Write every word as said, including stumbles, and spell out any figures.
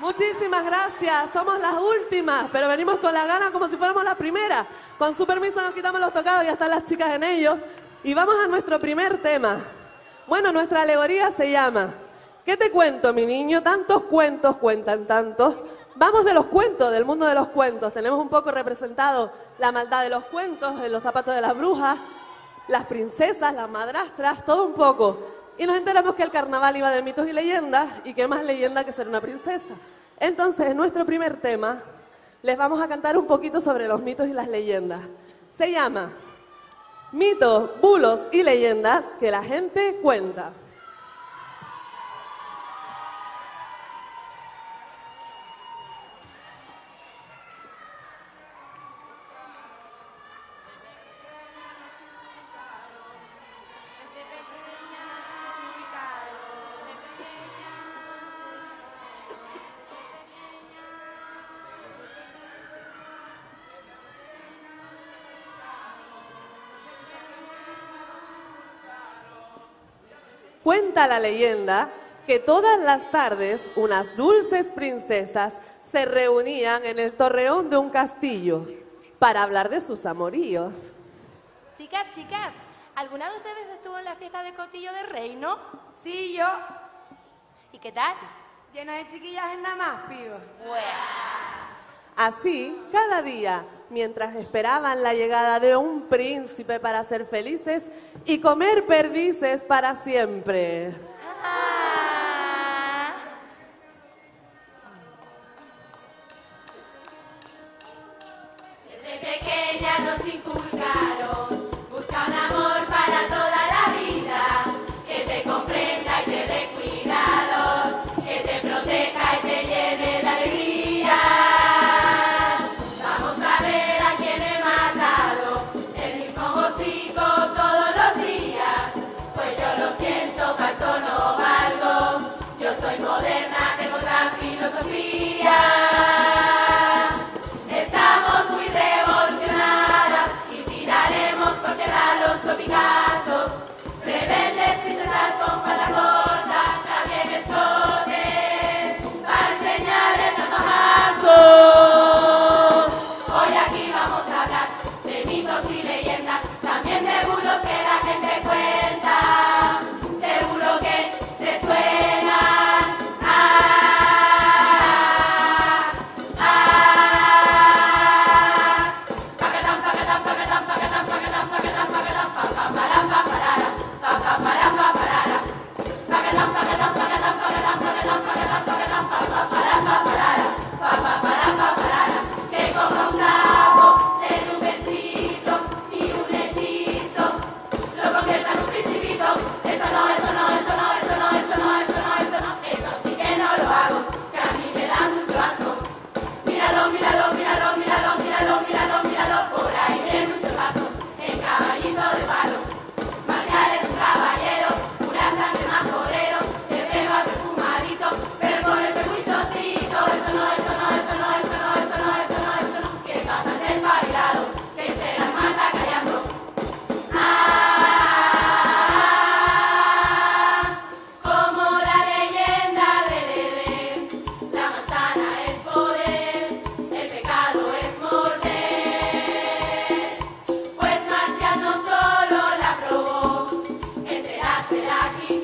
Muchísimas gracias. Somos las últimas, pero venimos con la gana como si fuéramos la primera. Con su permiso nos quitamos los tocados, ya están las chicas en ellos. Y vamos a nuestro primer tema. Bueno, nuestra alegoría se llama ¿Qué te cuento, mi niño? Tantos cuentos cuentan tantos. Vamos de los cuentos, del mundo de los cuentos. Tenemos un poco representado la maldad de los cuentos, en los zapatos de las brujas, las princesas, las madrastras, todo un poco. Y nos enteramos que el carnaval iba de mitos y leyendas, y qué más leyenda que ser una princesa. Entonces, en nuestro primer tema, les vamos a cantar un poquito sobre los mitos y las leyendas. Se llama Mitos, bulos y leyendas que la gente cuenta. Cuenta la leyenda que todas las tardes unas dulces princesas se reunían en el torreón de un castillo para hablar de sus amoríos. Chicas, chicas, ¿alguna de ustedes estuvo en la fiesta de Cotillo del Reino? Sí, yo. ¿Y qué tal? Llena de chiquillas en nada más, piba. Así, cada día, mientras esperaban la llegada de un príncipe para ser felices y comer perdices para siempre. Ah. Desde pequeña nos inculcaron, busca un amor para toda la vida, que te comprenda y te dé cuidados, que te proteja y te llene de alegría. Vamos a ver a quién he matado, el mismo hocico todos los días, pues yo lo siento, pa' eso no valgo, yo soy moderna, tengo otra filosofía. Estamos muy revolucionadas y tiraremos por tierra los topicazos. Rebeldes, princesas con falda corta, también escotes, para enseñar el tatuajazo. Hoy aquí vamos a hablar de mitos y leyendas, también de bulos que la gente cuenta. Seguro que te suenan. Ah, ah. Pacatam, pacatam, pacatam, pacatam, pacatam, pacatam, pacatam, pa, pa, param, pa, parara, pa, pa, param, pa, parara. Pacatam, pacatam, pacatam, pacatam, pacatam, pacatam, pacatam, pa, pa, param, pa, parara, pa, pa, param, pa, parara. Que como un sapo le dé un besito y un hechizo lo convierta en un principito. Eso no, eso no, eso no, eso no, eso no, eso no, eso no, eso sí que no lo hago, que a mí me da mucho asco. Míralo, míralo, míralo, míralo, míralo, míralo, míralo, por ahí viene un chorrazo, en caballito de palo. Marcial es un caballero, una sangre más torero, siempre va perfumadito, pero con ese juiciosito. Eso no, eso no, eso no, eso no, eso no, eso no, eso no, que es bastante espabilado, que se las manda callando. Ah, como la leyenda del Edén, la manzana es poder, el pecado es morder. Pues Marcial no solo la probó, entera se la quitó.